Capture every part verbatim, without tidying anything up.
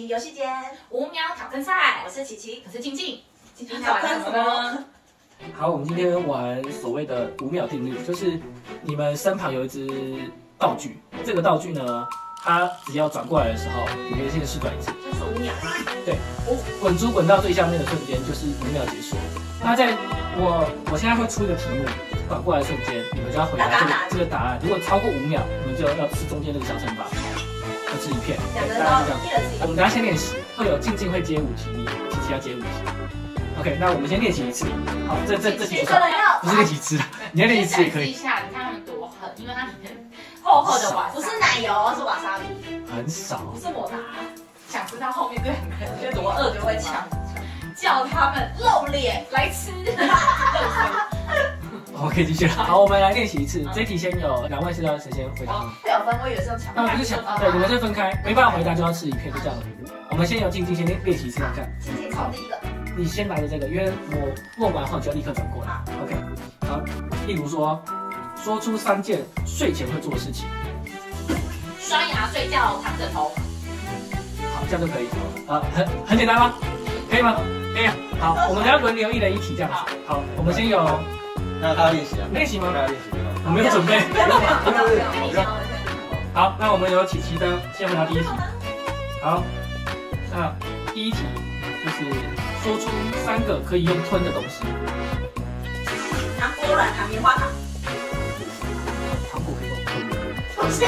奇游戏间五秒挑战赛， 我是琪琪， 我是静静。今天挑玩什么战什么呢？ 好，我们今天玩所谓的五秒定律，就是你们身旁有一只道具，这个道具呢，它只要转过来的时候，你们先试转一次， 就是五秒吗？ 对，滚珠滚到最下面的瞬间就是五秒结束。那在我我现在会出一个题目，转过来的瞬间，你们就要回答这个这个答案。如果超过五秒，你们就要吃中间这个小惩罚，要吃一片。 两个人大概是这样。 都一人吃一我们等下先练习，会有静静会接五题，你琪琪要接五题。OK， 那我们先练习一次。好，这这这题不算，不是练习吃，你要练习吃也可以。 试一下，你看他们多狠，因为他们厚厚的瓦， 不是奶油，是瓦萨比， 很少。 不是抹茶。 想知道后面这两个人就多饿就会抢， 叫他们露脸来吃。 我们可以继续了。好，我们来练习一次。这一题先有两位是要谁先回答？ 会有分，我以为是用抢。 啊，不是抢，对，你们是分开，没办法回答就要吃一片，就这样。我们先由静静先练练习一次看看。 静静从第一个。 你先拿着这个，因为我问完后就要立刻转过来。OK， 好，例如说，说出三件睡前会做的事情。 刷牙、睡觉、躺枕头。 好，这样就可以。啊，很很简单吗？可以吗？可以。好，我们等下轮流一人一题这样子。好，我们先有。 那他练习啊？ 练习吗？ 大家练习吗？ 我没有准备。 不要不要不要！ 好，那我们有琪琪的先回答第一题。好，那第一题就是说出三个可以用吞的东西。 糖果软糖、棉花糖。 糖果可以用吞的。 不是。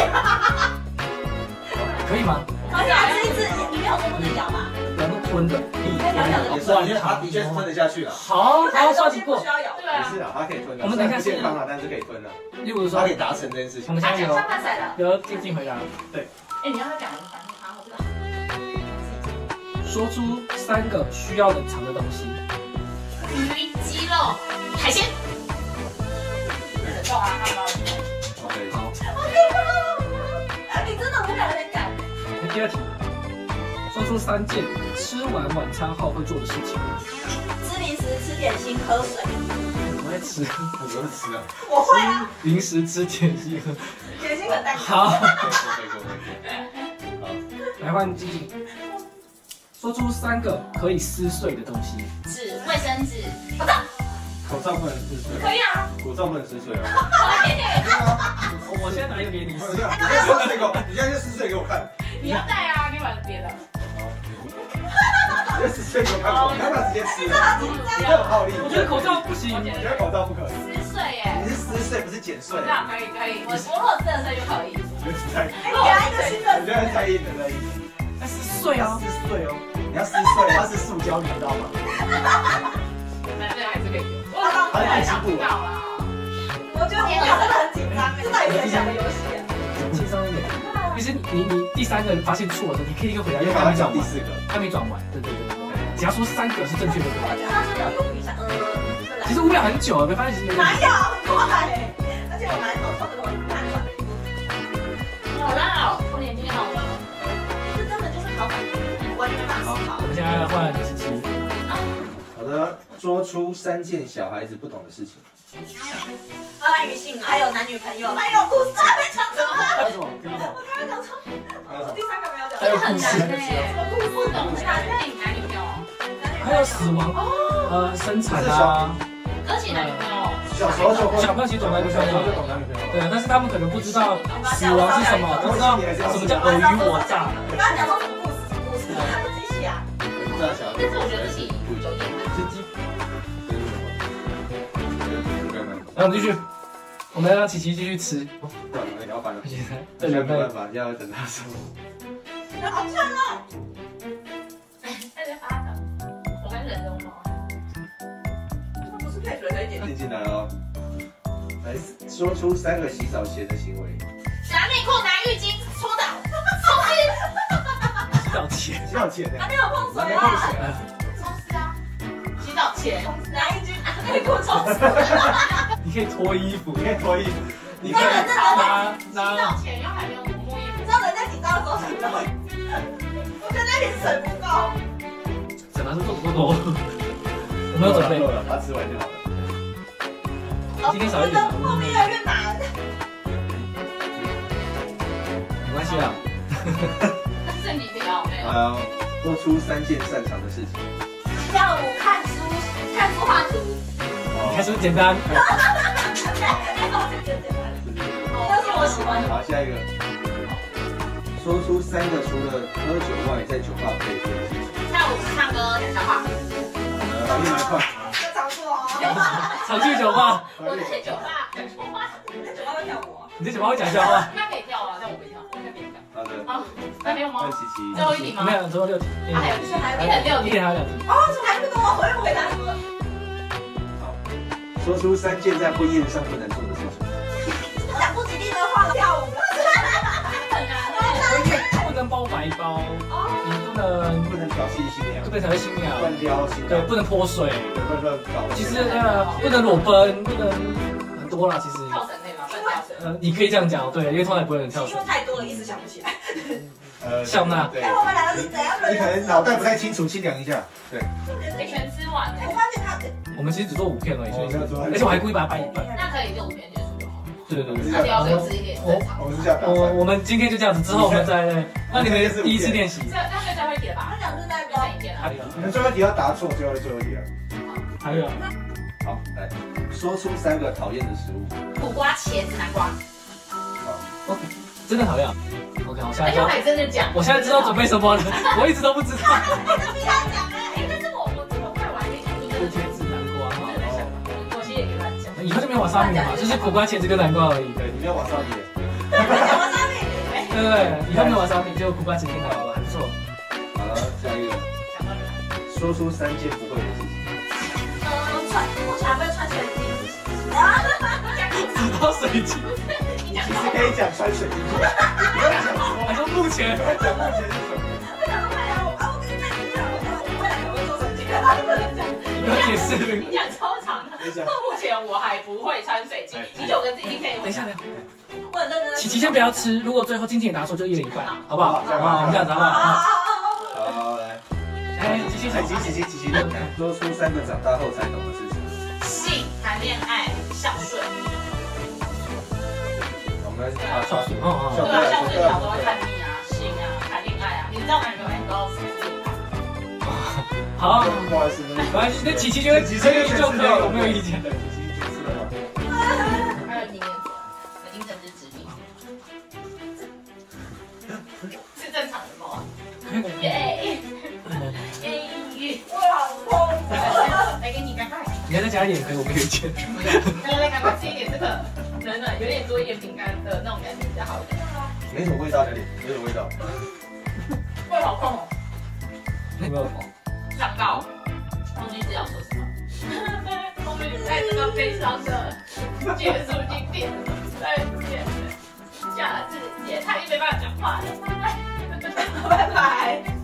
可以吗？ 可以啊，这一次你没有说不能咬吧？ 能吞的。 也是，因为他的确是吞得下去了。 好，好，刷题过。 不需要咬。 对啊。 也是啊，他可以吞的。 我们等一下不健康啊，但是可以吞的。 例如说， 他可以达成这件事情。 我们现在有上半赛了。 由静静回答。对。 哎，你要他讲的反应好，我知道。 说出三个需要冷藏的东西。 鱼、鸡肉、海鲜。冷冻啊，汉堡。 OK， 好。 你真的五秒有点赶。 第二题，说出三件吃完晚餐后会做的事情。 吃零食、吃点心、喝水。 我在吃， 很多吃啊。 我会啊。 零食吃点心喝。 点心很淡。 好。 可以可以可以。好， 来换静静。说出三个可以撕碎的东西。 纸、卫生纸。 口罩不能撕碎。 可以啊。 口罩不能撕碎啊。 我先拿一个给你撕。 你先撕碎给我，你现在就撕碎给我看。 你要带啊，你玩别的。 你就撕碎给我看，我看他直接吃。你这很耗力。 我觉得口罩不行， 我觉得口罩不可以。 撕碎耶。 你是撕碎不是剪碎。 这样可以可以，我我如果撕的碎就可以。 我觉得太， 给他一个新的。 我觉得太硬了，太硬了。 那撕碎啊， 撕碎哦，你要撕碎，它是塑胶，你知道吗？ 那这样还是可以。我还是进步到啦。 我觉得你真的很紧张，这到底是想的游戏？ 轻松一点。其实你你第三个发现错的时候，你可以一个回答，因为还没转完。 第四个， 还没转完。对对对对。只要说三个是正确的，对吧？ 他说有用一下，嗯。 其实五秒很久了，没发现其实有点。 哪有？快！而且我蛮手抽的，我蛮短。 好啦，我眼睛好了。 这根本就是考反应，完全没办法思考。 我们现在换琪琪。 好的，说出三件小孩子不懂的事情。 包含女性，还有男女朋友，还有故事，还没讲什么？ 还有什么？听不懂。 我刚刚讲错，第三个没有讲。 还有很故事。 难哎，我不懂男女男女朋友。 还有死亡，呃，生产啊。 哥姐男女朋友。 小时候就小朋友其实懂男女朋友， 就懂男女朋友。 对，但是他们可能不知道死亡是什么，不知道什么叫尔虞我诈。 你刚刚讲说什么故事？故事，他不自己写啊。 但是我觉得自己有演的。 吃鸡。然后我们继续，我们要让琪琪继续吃。 对，你要翻了。 现在这没办法，要等他说。 好呛哦！ 他在发抖，我还忍着我。 这不是配水的一点。 进进来哦，来说出三个洗澡前的行为。 拿内裤、拿浴巾、搓澡、冲湿。 洗澡前。 洗澡前呢？ 还没有碰水还没啊！ 碰水啊。 冲湿啊！洗澡前拿一句内裤冲湿。 你可以脱衣服， 你可以脱衣服， 你可以拿洗拿。 澡前要还没有摸衣服。 你知道人在紧张的时候想到，我觉得那瓶水不够。 怎么是做不多？我没有准备。 了，把它吃完就好了。 今天少一点。 后面越来越难。 没关系啦。 剩几条没有？ 好。 说出三件擅长的事情。 跳舞、看书、看书、画图。 你看是不是简单？ 都是我喜欢的。 好，下一个。说出三个除了喝酒外，在酒吧可以做的事情。 跳舞、唱歌、讲笑话。 呃，一百块。 这常做哦。 常去酒吧。 我在酒吧讲笑话。 你在酒吧会跳舞？ 你在酒吧会讲笑话？ 他可以跳啊，但我不跳，我可以跳。 好的。 啊，还没有吗问？琪琪。 最后一题吗？ 没有，最后六题。 啊，还有就是还一人六题。 一题还有两题。 哦，怎么还不跟我回回答说？ 好，说出三件在婚宴上不能做的事情。 讲不吉利的话，跳舞。 很难不能包白包， 哦。 你不能不能调戏新娘不，能调戏新娘， 乱撩新对， 娘， 不能泼水。 对，不能乱搞。 其实呃，不能裸奔，不能很多啦。其实跳绳可以吗？不能跳绳。 呃，你可以这样讲，对，因为通常不会有人跳绳因为。太多了，一时想不起来。 呃， 笑纳对哎，，我们两个是怎样的你可能脑袋不太清楚，清凉一下。对， 哎，全吃完了我，发现他， 我们其实只做五片而已，所以哦没有做而且我还故意把它掰一半。 那可以六片结束就好。 对对对。 那你要给自己一点正常。 我们是这样打我算。 我们今天就这样子，之后我们再那你们第一次练习。 这那个最后一题了吧？ 他讲是代就表剩一件了。 还有你们最后一题要答错，最后最后一题了。 还有， 好，来说出三个讨厌的食物。 苦瓜、茄子、南瓜。 好， OK，真的讨厌。OK，我现在知道， 而且我还真的讲， 我现在知道准备什么了，我一直都不知道。 你要讲哎， 哎，但是我我这么快完，你你苦茄子、南瓜， 我其实也给他讲。 以后就没有瓦萨米了嘛，就是苦瓜、茄子跟南瓜而已。 对，你不要往上移。 讲我上面。 对对对，以后没有瓦萨米，就苦瓜、茄子跟南瓜了，还不错。 好了，下一个，说出三件不会的事情。 呃，穿，我还会穿水晶。 只到水晶， 你讲其实可以讲穿水晶，不要讲还说目前不要讲目前是什么。 我想说，哎呀，我啊，我跟你讲，我未来可能会做水晶，不能讲。 不要解释。 你讲超长的。目前我还不会穿水晶，你九个字已经可以。 等一下，等一下， 我很认真。 琪琪先不要吃，如果最后经纪人答错，就一人一半，好不好？好不好？我们这样子好不好？ 好，来， 来，琪琪， 琪琪，琪琪，琪琪，说出三个长大后才懂的事情。 性、谈恋爱、孝顺。 我们来查查数。 哦哦， 对啊，孝顺小时候会叛逆啊，性啊，谈恋爱啊，你知道男女朋友都要负责。 好， 不好意思， 没关系，那琪琪觉得琪琪就可以，我没有意见。 对，琪琪解释了吗？ 还有经验者，有精神之指引，是正常的吗？耶耶！ 我好痛。 来给你赶快， 你要再加一点可以，我没有意见。 来来赶快吃一点这个暖暖，有点多一点饼干的那种感觉比较好一点。 没什么味道，这里没什么味道。 胃好痛哦， 有没有？ 长高，忘记是要说什么。我们在这个悲伤的结束经典，再见，下次见。他已经没办法讲话了，拜拜， 拜拜。